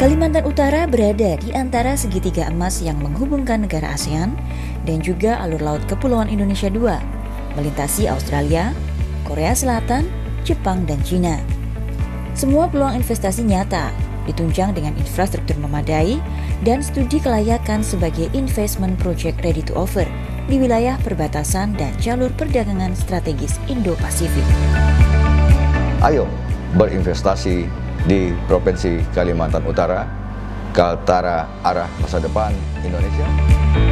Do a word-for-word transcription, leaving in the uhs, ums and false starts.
Kalimantan Utara berada di antara segitiga emas yang menghubungkan negara ASEAN dan juga alur laut Kepulauan Indonesia dua, melintasi Australia, Korea Selatan, Jepang, dan Cina. Semua peluang investasi nyata, ditunjang dengan infrastruktur memadai dan studi kelayakan sebagai investment project ready to offer di wilayah perbatasan dan jalur perdagangan strategis Indo-Pasifik. Ayo berinvestasi di Provinsi Kalimantan Utara, Kaltara arah masa depan Indonesia.